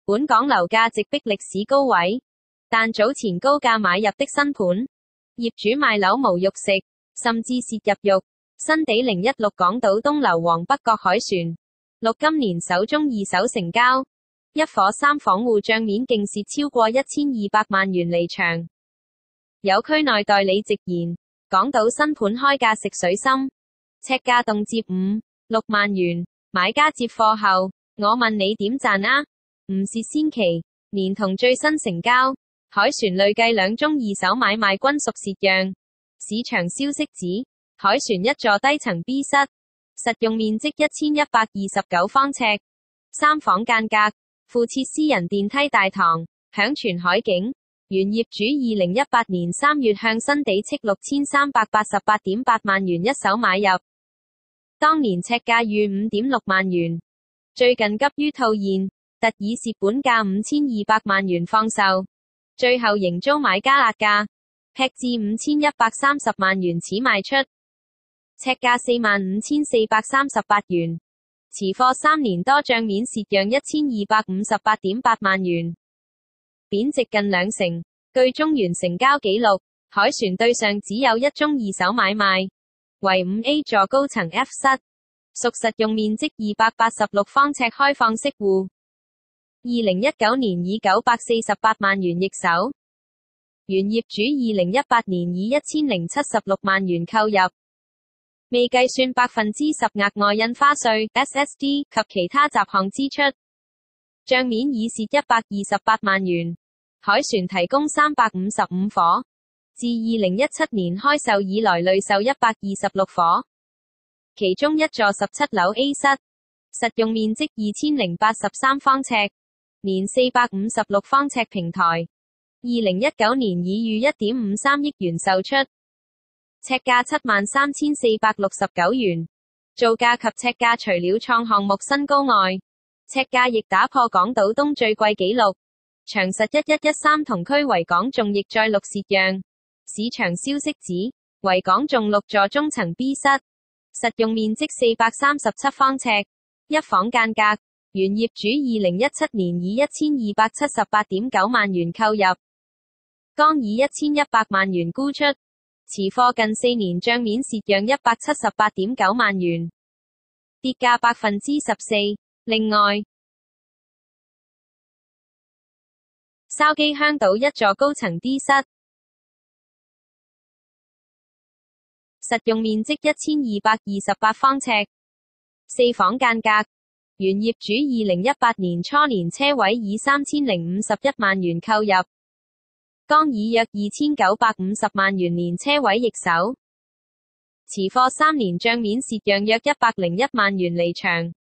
本港樓價直逼歷史高位，但早前高價買入的新盤，業主賣樓無肉食，甚至蝕入肉。新地016港島東樓王北角凱旋6今年首宗二手成交，一伙3房戶帳面勁蝕超過1200萬元離場。有區內代理直言，港島新盤開價食水深，尺價動輒5、6萬元，買家接貨後，我問你點賺啊？唔蝕先奇，連同最新成交，凱旋累計2宗二手買賣均屬蝕讓。市場消息指，凱旋一座低層 B 室，實用面積1129方尺，3房間隔，附設私人電梯大堂，享全海景。原業主2018年3月向新地斥6388.8萬元一手買入，當年尺價逾5.6萬元，最近急於套現，特以蝕本價5200萬元放售，最後仍遭買家壓價，劈至5130萬元始賣出，尺價45438元，持貨3年多帳面蝕讓1258.8萬元，貶值近20%。據中原成交紀錄，凱旋對上只有1宗二手買賣，為5A 座高層 F 室，屬實用面積286方尺開放式戶。2019年以948萬元易手，原業主2018年以1076萬元購入，未計算10%額外印花稅 SSD 及其他雜項支出，帳面已蝕128萬元。凱旋提供355伙，自2017年開售以來累售126伙，其中一座17樓 A 室，實用面積2083方尺，年456方尺平台，2019年已逾1.53億元售出，尺價73469元，造價及尺價除了創項目新高外，尺價亦打破港島東最貴紀錄。長實1113同區維港頌亦再錄蝕讓。市場消息指，維港頌6座中層 B 室，實用面積437方尺，一房間隔，原業主2017年以1278.9萬元購入，剛以1100萬元沽出，持貨近4年帳面蝕讓178.9萬元，跌價14%。另外，筲箕香島一座高層 D 室，實用面積1228方尺，4房間隔，原業主2018年初年車位以3051萬元購入，剛以約2950萬元年車位易手，持貨3年帳面蝕讓約101萬元離場。